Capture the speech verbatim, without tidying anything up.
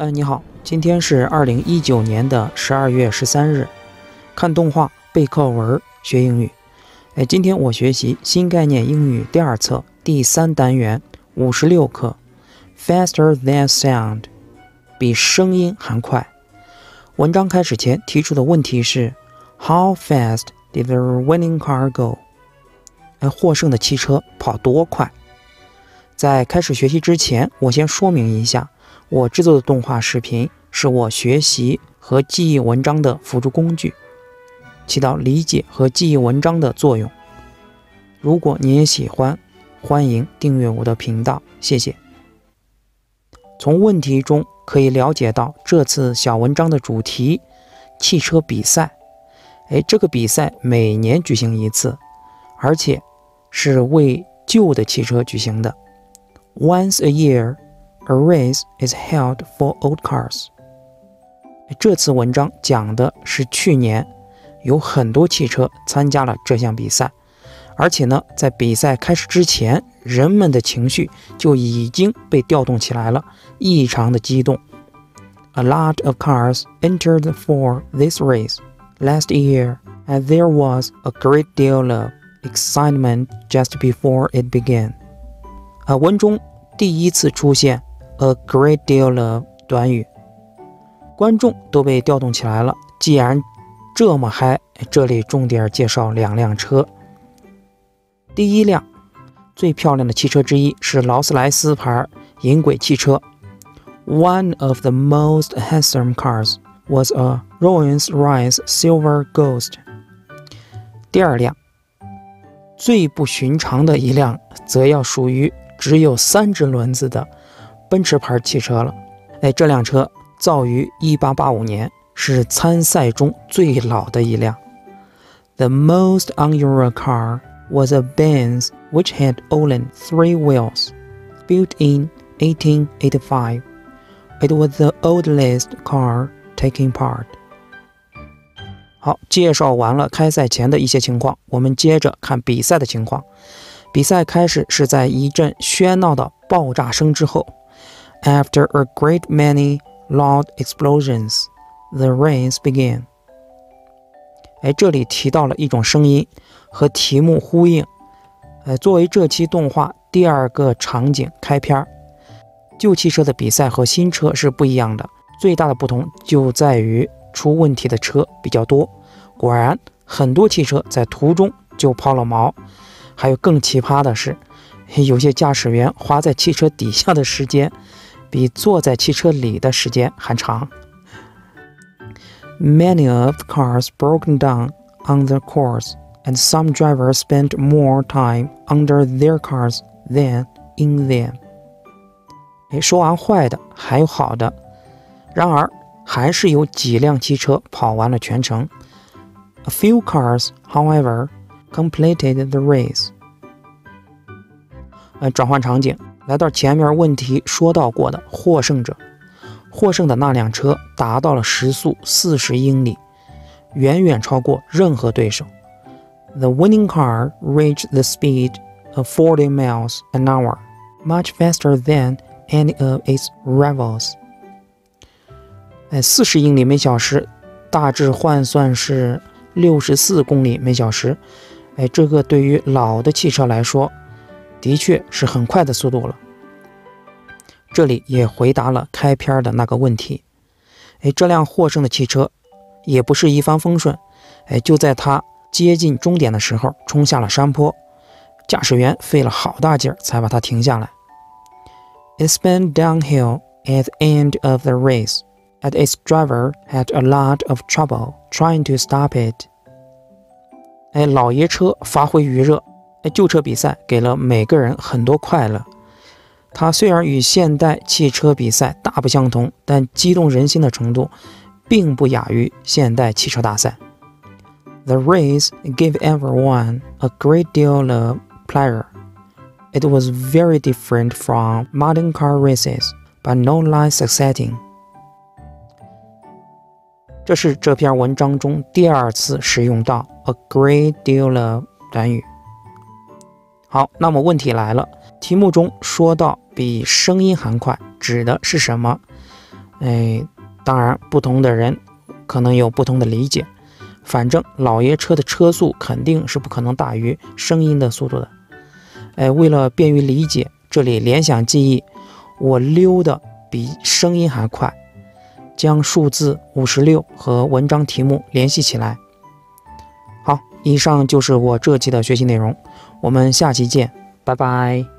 呃，你好，今天是二零一九年的十二月十三日，看动画背课文学英语。哎，今天我学习新概念英语第二册第三单元五十六课 ，Faster than sound， 比声音还快。文章开始前提出的问题是 How fast did the winning car go？ 哎，获胜的汽车跑多快？在开始学习之前，我先说明一下。我制作的动画视频是我学习和记忆文章的辅助工具，起到理解和记忆文章的作用。如果你也喜欢，欢迎订阅我的频道，谢谢。从问题中可以了解到这次小文章的主题汽车比赛。哎，这个比赛每年举行一次，而且是为旧的汽车举行的。Once a year,A race is held for old cars. 这次文章讲的是去年有很多汽车参加了这项比赛，而且呢，在比赛开始之前，人们的情绪就已经被调动起来了，异常的激动。A lot of cars entered for this race last year, and there was a great deal of excitement just before it began. 啊，文中第一次出现A great deal of 短语，观众都被调动起来了。既然这么嗨，这里重点介绍两辆车。第一辆最漂亮的汽车之一是劳斯莱斯牌银轨汽车。One of the most handsome cars was a Rolls-Royce Silver Ghost。第二辆最不寻常的一辆，则要属于只有三只轮子的奔驰牌汽车了。哎，这辆车造于一八八五年，是参赛中最老的一辆。The most unusual car was a Benz which had only three wheels, built in eighteen eighty-five. It was the oldest car taking part. 好，介绍完了开赛前的一些情况，我们接着看比赛的情况。比赛开始是在一阵喧闹的爆炸声之后。After a great many loud explosions, the race began. 哎，这里提到了一种声音，和题目呼应。哎，作为这期动画第二个场景开篇，旧汽车的比赛和新车是不一样的，最大的不同就在于出问题的车比较多。果然，很多汽车在途中就抛了锚。还有更奇葩的是，有些驾驶员花在汽车底下的时间比坐在汽车里的时间还长。Many of the cars broke down on the course, and some drivers spent more time under their cars than in them. 说完坏的，还有好的。然而，还是有几辆汽车跑完了全程。A few cars, however, completed the race. 呃，转换场景，来到前面问题说到过的获胜者。获胜的那辆车达到了时速四十英里，远远超过任何对手。The winning car reached the speed of forty miles an hour, much faster than any of its rivals. 哎，四十英里每小时，大致换算是六十四公里每小时。哎，这个对于老的汽车来说，的确是很快的速度了。这里也回答了开篇的那个问题。哎，这辆获胜的汽车也不是一帆风顺。哎，就在它接近终点的时候，冲下了山坡，驾驶员费了好大劲儿才把它停下来。It spun downhill at the end of the race, and its driver had a lot of trouble trying to stop it. 哎，老爷车发挥余热，哎，旧车比赛给了每个人很多快乐。它虽然与现代汽车比赛大不相同，但激动人心的程度并不亚于现代汽车大赛。The race gave everyone a great deal of pleasure. It was very different from modern car races, but no less exciting. 这是这篇文章中第二次使用到 a great deal of 短语。好，那么问题来了，题目中说到比声音还快，指的是什么？ 哎，当然不同的人可能有不同的理解，反正老爷车的车速肯定是不可能大于声音的速度的。哎，为了便于理解，这里联想记忆，我溜的比声音还快，将数字五十六和文章题目联系起来。好，以上就是我这期的学习内容，我们下期见，拜拜。